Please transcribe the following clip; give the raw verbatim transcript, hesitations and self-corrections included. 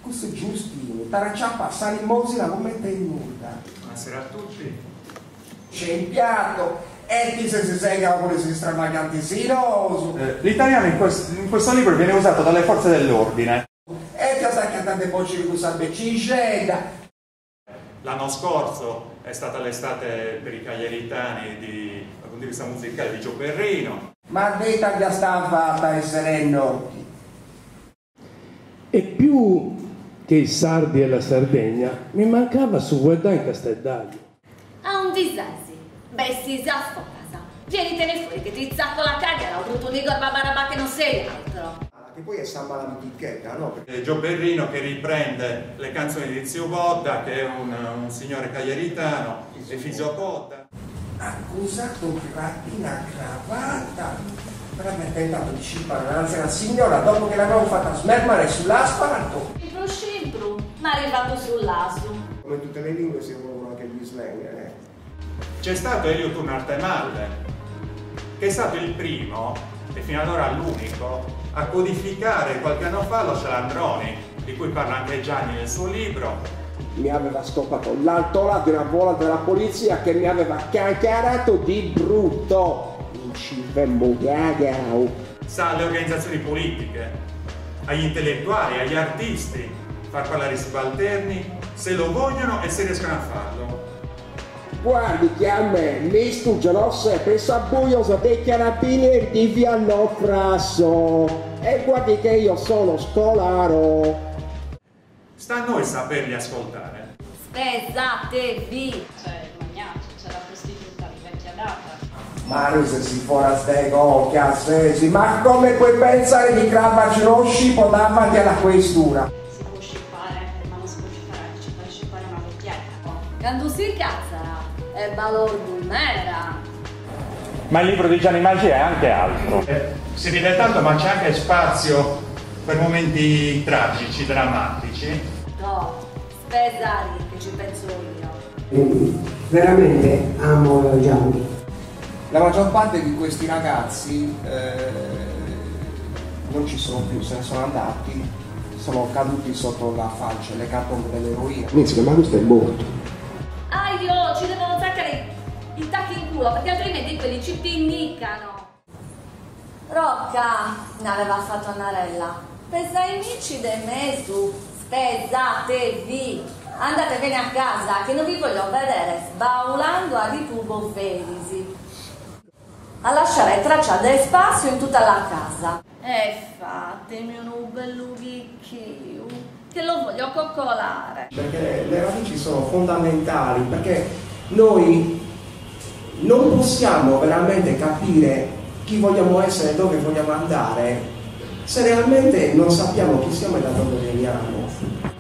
questo è giustino, taraccia passare in mosina come te in nulla. Buonasera a tutti. C'è il piatto, e ti se si sega pure si stravaganti siroso. Eh, L'italiano in, in questo libro viene usato dalle forze dell'ordine. E ti sa che tante voci di questa beccicetta. L'anno scorso è stata l'estate per i cagliaritani di, dal punto di vista musicale di Gioberrino. Ma detta già sta fatta essere noti. E più che i sardi e la Sardegna, mi mancava su guardare in Casteldaglio. Ah, un disasi. Beh, si sa sto casa. Vienitene fuori che ti zacco la caglia, ho avuto un Igor Babarabà che non sei altro. Che poi è samba la mitichetta, no? Eh, Gioberrino che riprende le canzoni di Zio Bodda, che è un, un signore cagliaritano, e Fisio Bodda. Accusato di rapina cravatta per aver tentato di scippare davanti alla signora dopo che l'avevamo fatta smermare sull'asfalto. Scimpru scimpru, ma è arrivato sull'asu. Come in tutte le lingue si evolvono anche gli slang, eh? C'è stato Elio Tunartemalle, che è stato il primo, e fino ad ora l'unico, a codificare qualche anno fa lo Scialandroni, di cui parla anche Gianni nel suo libro. Mi aveva stoppato l'altola di una vola della polizia che mi aveva chiacchierato di brutto. Non ci vemmo gagao. Sa alle organizzazioni politiche, agli intellettuali, agli artisti, far parlare i subalterni, se lo vogliono e se riescono a farlo. Guardi che a me mi studiano sempre sabuioso dei carabinieri di via Nofrasso. E guardi che io sono scolaro. Sta a noi saperli ascoltare. Spezzatevi! C'è il magnaccio, c'è la prostituta di vecchia data. Ma se si fuori ste cocche, ma come puoi pensare di crabbarci uno scippo davanti alla questura? Si può scippare, ma non si può scippare, ci può scippare una vecchietta. Quando si cazzara, è valor d'un'era. Ma il libro di Gianni Maggi è anche altro. Eh, si ride tanto, ma c'è anche spazio per momenti tragici, drammatici. No, spesari che ci penso io. Veramente amo Gianni. La maggior parte di questi ragazzi eh, non ci sono più, se ne sono andati, sono caduti sotto la falce, le cattombe dell'eroina. Inizio, ma questo è morto. Ah, io ci devono zaccare i tacchi in culo perché altrimenti quelli ci pinnicano. Rocca ne aveva fatto Annarella. Pesai amici del mesu, spezzatevi. Andatevene a casa che non vi voglio vedere sbaulando a ritubo felisi. A lasciare traccia del spazio in tutta la casa. E fatemi un bello ghicchio che lo voglio coccolare. Perché le radici sono fondamentali, perché noi non possiamo veramente capire chi vogliamo essere e dove vogliamo andare se realmente non sappiamo chi siamo e da dove veniamo.